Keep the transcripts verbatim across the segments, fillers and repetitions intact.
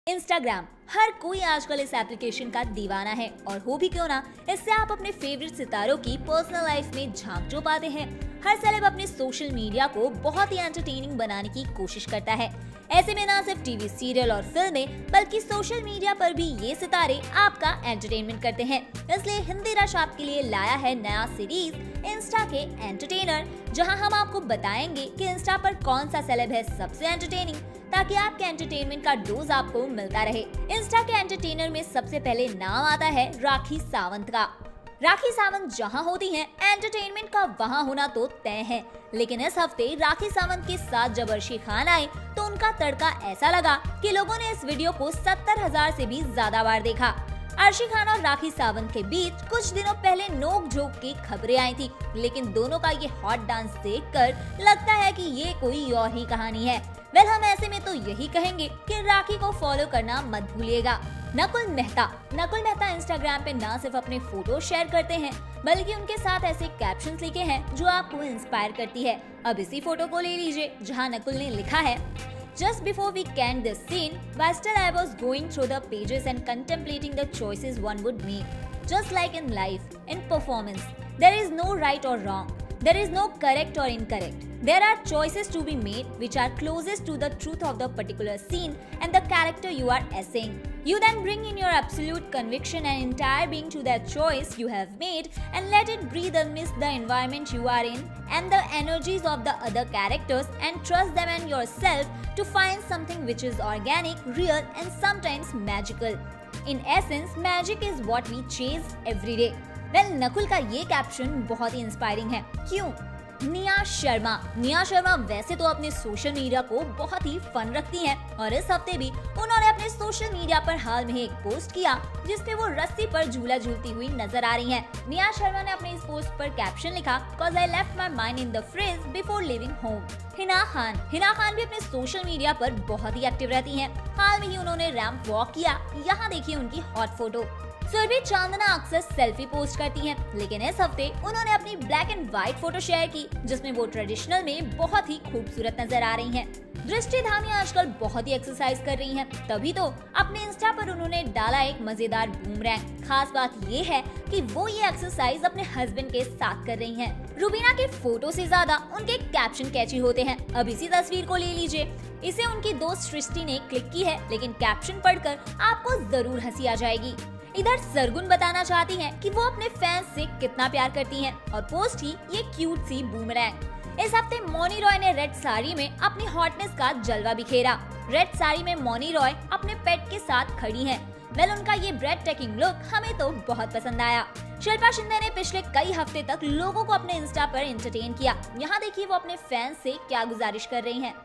Instagram, हर कोई आजकल इस एप्लीकेशन का दीवाना है और हो भी क्यों ना, इससे आप अपने फेवरेट सितारों की पर्सनल लाइफ में झांक जो पाते हैं। हर सेलेब अपने सोशल मीडिया को बहुत ही एंटरटेनिंग बनाने की कोशिश करता है। ऐसे में ना सिर्फ टीवी सीरियल और फिल्में बल्कि सोशल मीडिया पर भी ये सितारे आपका एंटरटेनमेंट करते हैं। इसलिए हिंदी रश आपके लिए लाया है नया सीरीज इंस्टा के एंटरटेनर, जहां हम आपको बताएंगे कि इंस्टा पर कौन सा सेलेब है सबसे एंटरटेनिंग, ताकि आपके एंटरटेनमेंट का डोज आपको मिलता रहे। इंस्टा के एंटरटेनर में सबसे पहले नाम आता है राखी सावंत का। राखी सावंत जहां होती हैं, एंटरटेनमेंट का वहां होना तो तय है। लेकिन इस हफ्ते राखी सावंत के साथ जब अर्शी खान आए तो उनका तड़का ऐसा लगा कि लोगों ने इस वीडियो को सत्तर हजार से भी ज्यादा बार देखा। अर्शी खान और राखी सावंत के बीच कुछ दिनों पहले नोक झोंक की खबरें आई थी, लेकिन दोनों का ये हॉट डांस देखकर लगता है कि ये कोई और ही कहानी है। वेल, हम ऐसे में तो यही कहेंगे कि राखी को फॉलो करना मत भूलिएगा। नकुल मेहता नकुल मेहता इंस्टाग्राम पे ना सिर्फ अपने फोटो शेयर करते हैं, बल्कि उनके साथ ऐसे कैप्शंस लिखे हैं जो आपको इंस्पायर करती है। अब इसी फोटो को ले लीजिए, जहां नकुल ने लिखा है, Just before we canned this scene, but still I was going through the pages and contemplating the choices one would make. Just like in life, in performance, there is no right or wrong. There is no correct or incorrect. There are choices to be made which are closest to the truth of the particular scene and the character you are essaying. You then bring in your absolute conviction and entire being to that choice you have made and let it breathe amidst the environment you are in and the energies of the other characters, and trust them and yourself to find something which is organic, real and sometimes magical. In essence, magic is what we chase every day. Well, Nakul का ये caption बहुत ही inspiring है। क्यों? निया शर्मा निया शर्मा वैसे तो अपने social media को बहुत ही फन रखती हैं और इस हफ्ते भी उन्होंने अपने सोशल मीडिया पर हाल में एक पोस्ट किया जिसमें वो रस्सी पर झूला झूलती हुई नजर आ रही हैं। निया शर्मा ने अपने इस पोस्ट पर कैप्शन लिखा, "Cause I left my mind in the fridge before leaving home." Hina Khan Hina Khan भी अपने सोशल मीडिया पर बहुत ही एक्टिव रहती हैं। हाल में ही उन्होंने रैंप वॉक किया। यहाँ देखिए उनकी हॉट फोटो। सुरभि चांदना अक्सर सेल्फी पोस्ट करती हैं, लेकिन इस हफ्ते उन्होंने अपनी black and white photo share की जिसमें वो ट्रेडिशनल में बहुत ही खूबसूरत नजर आ रही हैं। दृष्टि धामी आजकल बहुत ही एक्सरसाइज कर रही हैं, तभी तो अपने इंस्टा पर उन्होंने डाला एक मजेदार बूमरैंग। खास बात ये है कि वो ये एक्सरसाइज अपने हस्बैंड के साथ कर रही हैं। रुबीना के फोटो से ज्यादा उनके कैप्शन कैची होते हैं। अब इसी तस्वीर को ले लीजिए। इसे उनकी दोस्त सृष्टि ने क्लिक की है, लेकिन कैप्शन पढ़कर आपको जरूर हंसी आ जाएगी। इधर सरगुन बताना चाहती हैं कि वो अपने फैंस से कितना प्यार करती हैं और पोस्ट की ये क्यूट सी बूमरैंग। इस हफ्ते मौनी रॉय ने रेड साड़ी में अपनी हॉटनेस का जलवा बिखेरा। रेड साड़ी में मौनी रॉय अपने पेट के साथ खड़ी हैं। वेल, उनका ये ब्रेड टेकिंग लुक हमें तो बहुत पसंद आया। शिल्पा शिंदे ने पिछले कई हफ्ते तक लोगों को अपने इंस्टा पर एंटरटेन किया। यहाँ देखिए वो अपने फैंस से क्या गुजारिश कर रही हैं।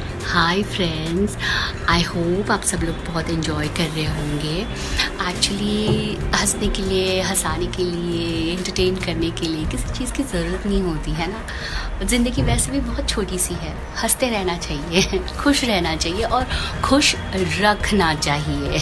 हाय फ्रेंड्स, आई होप आप सब लोग बहुत एंजॉय कर रहे होंगे। एक्चुअली हंसने के लिए, हंसाने के लिए, एंटरटेन करने के लिए किसी चीज़ की ज़रूरत नहीं होती है ना। ज़िंदगी वैसे भी बहुत छोटी सी है, हंसते रहना चाहिए, खुश रहना चाहिए और खुश रखना चाहिए।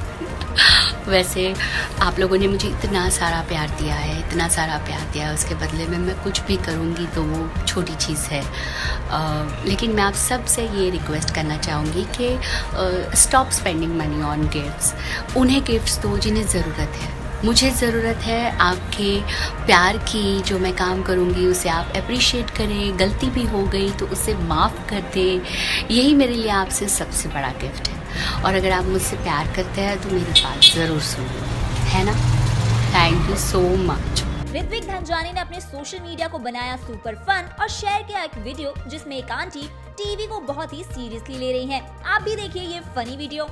वैसे आप लोगों ने मुझे इतना सारा प्यार दिया है, इतना सारा प्यार दिया है, उसके बदले में मैं कुछ भी करूँगी तो वो छोटी चीज़ है। आ, लेकिन मैं आप सब से ये रिक्वेस्ट करना चाहूँगी कि stop spending money on gifts. उन्हें गिफ्ट्स दो जिन्हें ज़रूरत है। मुझे ज़रूरत है आपके प्यार की। जो मैं काम करूँगी उसे आप अप्रिशिएट करें। गलती भी हो गई तो उसे माफ़ कर दें। यही मेरे लिए आपसे सबसे बड़ा गिफ्ट है। और अगर आप मुझसे प्यार करते हैं तो मेरी बात ज़रूर सुनिए, है ना। Thank you so much. Hrithik Dhanjani ने अपने सोशल मीडिया को बनाया सुपर फन और शेयर किया एक वीडियो जिसमें एक आंटी टीवी को बहुत ही सीरियसली ले रही हैं। आप भी देखिए ये फनी वीडियो।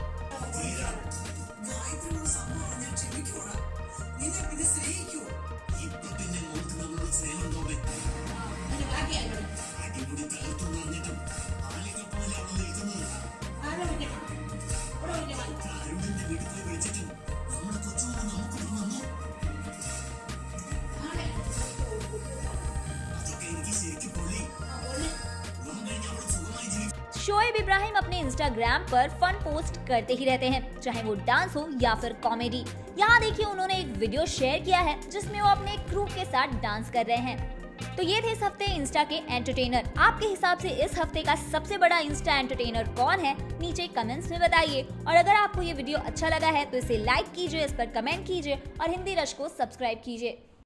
शोएब इब्राहिम अपने इंस्टाग्राम पर फन पोस्ट करते ही रहते हैं, चाहे वो डांस हो या फिर कॉमेडी। यहाँ देखिए उन्होंने एक वीडियो शेयर किया है जिसमें वो अपने क्रू के साथ डांस कर रहे हैं। तो ये थे इस हफ्ते इंस्टा के एंटरटेनर। आपके हिसाब से इस हफ्ते का सबसे बड़ा इंस्टा एंटरटेनर कौन है, नीचे कमेंट्स में बताइए। और अगर आपको ये वीडियो अच्छा लगा है तो इसे लाइक कीजिए, इस पर कमेंट कीजिए और हिंदी रश को सब्सक्राइब कीजिए।